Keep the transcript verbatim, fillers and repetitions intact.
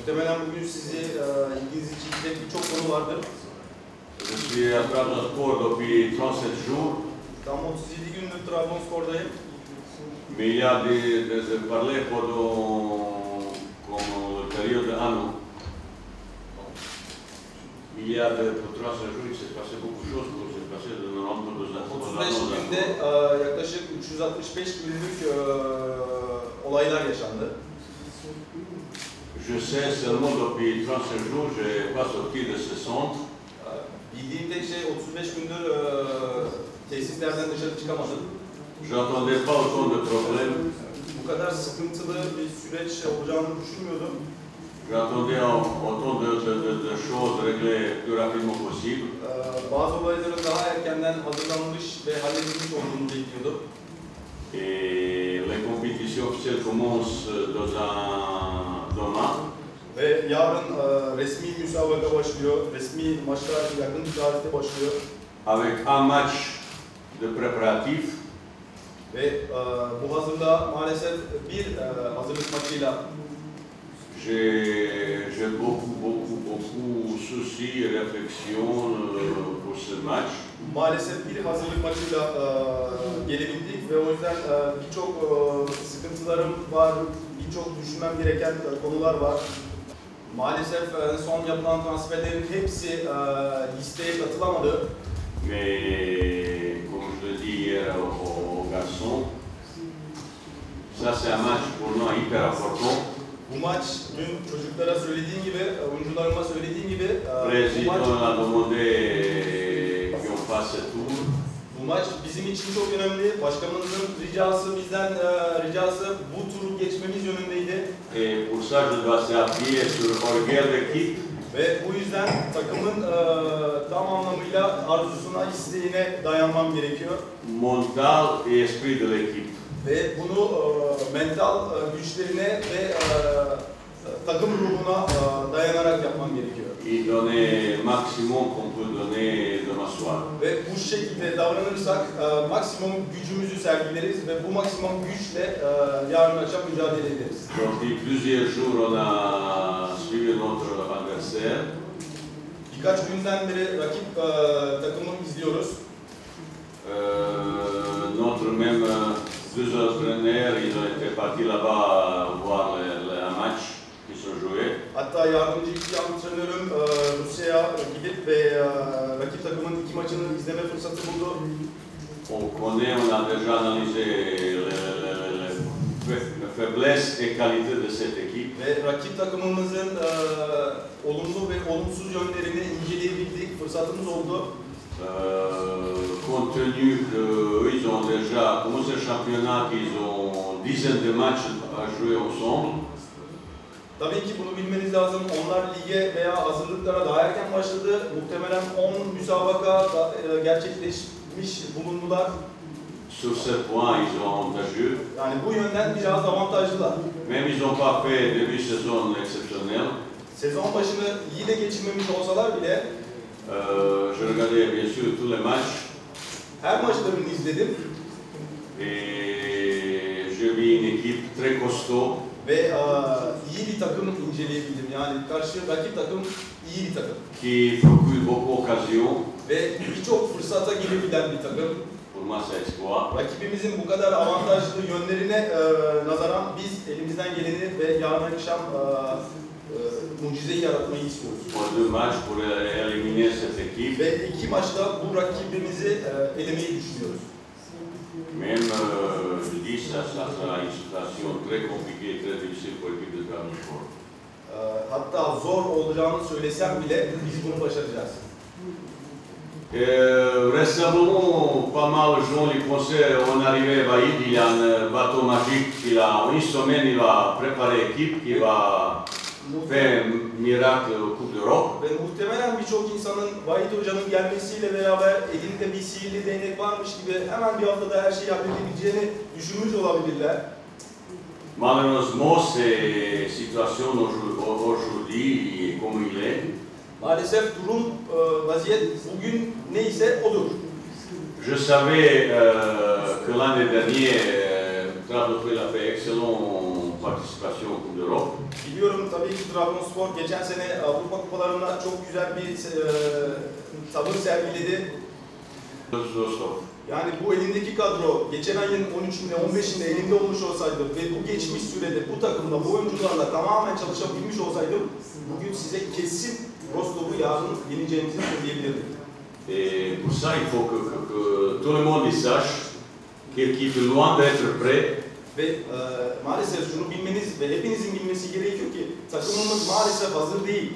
Muhtemelen bugün sizi e, ilginizi çekecek birçok konu vardır. Je suis à Trabzonspor depuis trente-sept jours. Tam otuz yedi gündür Trabzonspor'dayım. Mais il y a des, des, des parler pendant comme la période d'un an. Il y a de trente-sept jours, il s'est passé beaucoup de choses, il s'est passé de quatre-vingt-douze ans. otuz beş günde e, yaklaşık üç yüz altmış beş günlük e, olaylar yaşandı. Je sais seulement depuis trente-sept jours, je n'ai pas sorti de ce centre. E, bildiğim tek şey otuz beş gündür e, tesislerden dışarı çıkamadım. Je n'entendais pas autant de problèmes. Bu kadar sıkıntılı bir süreç olacağını düşünmüyordum. J'attendais autant de, de, de, de choses réglées le plus rapidement possible. E, bazı olayların daha erkenden hazırlanmış ve halledilmiş olduğunu bekliyordum. Et les compétitions officielles commencent dans un demain. Ve yarın e, resmi müsabaka başlıyor, resmi maçlar yakın bir tarihte başlıyor. Avec un match de préparatif. Ve e, bu hazırlığa maalesef bir e, hazırlık maçıyla J'ai beaucoup, beaucoup, beaucoup soucis et réflexions pour ce match. Maalesef bir hazırlık maçıyla e, gelebildik ve o yüzden e, birçok e, sıkıntılarım var, birçok düşünmem gereken e, konular var. Maalesef e, son yapılan transferlerin hepsi e, listeye katılamadı. Mais comme je le dis hier aux, aux garçons, ça c'est un match pour nous hyper important. Bu maç dün çocuklara söylediğim gibi, oyuncularıma söylediğim gibi e, Président bu maç, a demandé qu'on fasse ce tour. bu maç bizim için çok önemli. Başkanımızın ricası, bizden e, ricası bu turu geçmemiz yönündeydi. Et pour ça, je dois s'appuyer sur l'orgueil de l'équipe. Ve bu yüzden takımın e, tam anlamıyla arzusuna, isteğine dayanmam gerekiyor. Mental et esprit de l'équipe. Ve bunu e, mental e, güçlerine ve e, takım ruhuna e, dayanarak yapmam gerekiyor. Et donner maximum qu'on peut donner demain soir. Ve bu şekilde davranırsak e, maksimum gücümüzü sergileriz ve bu maksimum güçle e, yarın akşam mücadele ederiz. Depuis plusieurs jours, on a suivi notre adversaire. Birkaç günden beri rakip e, takımı izliyoruz. Euh, notre même deux entraîneurs, ils ont été partis là-bas voir le, le, un match qui se jouait. Hatta yardımcı iki antrenörüm e, Rusya'ya gidip ve e, rakip takımın iki maçını izleme fırsatı buldu. On connaît, on a déjà analysé les, les, les faiblesses et qualités de cette équipe. Ve rakip takımımızın e, olumlu ve olumsuz yönlerini inceleyebildik, fırsatımız oldu. Euh, compte tenu qu'ils ont déjà commencé le championnat, qu'ils ont dizaines de matchs à jouer ensemble. Tabii ki bunu bilmeniz lazım. Onlar lige veya hazırlıklara daha erken başladı. Muhtemelen on müsabaka da, e, gerçekleşmiş bulundular. Sur ce point, ils sont avantageux. Yani bu yönden biraz avantajlılar. Même ils n'ont pas fait début de saison exceptionnel. Sezon başını iyi de geçirmemiş olsalar bile Euh, je regardais bien sûr tous les matchs. her maçlarını izledim. Et j'ai vu une équipe très costaud. Ve e, iyi bir takım inceleyebildim. Yani karşı rakip takım iyi bir takım. Qui procure beaucoup d'occasions. Ve birçok fırsata girebilen bir takım. Pour moi, c'est exploit. Rakibimizin bu kadar avantajlı yönlerine e, nazaran biz elimizden geleni ve yarın akşam e, e, mucizeyi yaratmayı istiyoruz. Pour deux matchs pour éliminer cette équipe. Ve iki maçta bu rakibimizi e, elemeyi düşünüyoruz. Même, euh, je dis, ça, ça sera une situation très compliquée et très difficile pour l'équipe de Trabzonspor. E, hatta zor olacağını söylesem bile biz bunu başaracağız. Euh, récemment, pas mal de gens y pensaient, on arrivait à Baïd, il y a un bateau magique, il a une semaine, il va préparer l'équipe, qui va faire un miracle au Coupe d'Europe. Ve muhtemelen birçok insanın Vahit Hoca'nın gelmesiyle beraber elinde bir sihirli değnek varmış gibi hemen bir haftada her şeyi halledebileceğini düşünmüş olabilirler. Malheureusement, cette situation aujourd'hui, comme il est, Maalesef durum, e, vaziyet bugün neyse odur. je savais euh, que l'année dernière, euh, Trabzonspor a fait excellent participation au Coupe d'Europe. Biliyorum tabii ki Trabzonspor geçen sene Avrupa Kupalarında çok güzel bir e, tavır sergiledi. Rostov. Yani bu elindeki kadro geçen ayın on üçünde on beşinde elinde olmuş olsaydı ve bu geçmiş sürede bu takımda bu oyuncularla tamamen çalışabilmiş olsaydı bugün size kesin Rostov'u yarın yeneceğimizi söyleyebilirdim. Et pour ça, il faut que, que, que tout le monde y sache que l'équipe est loin d'être prêt. Ve e, maalesef şunu bilmeniz ve hepinizin bilmesi gerekiyor ki takımımız maalesef hazır değil.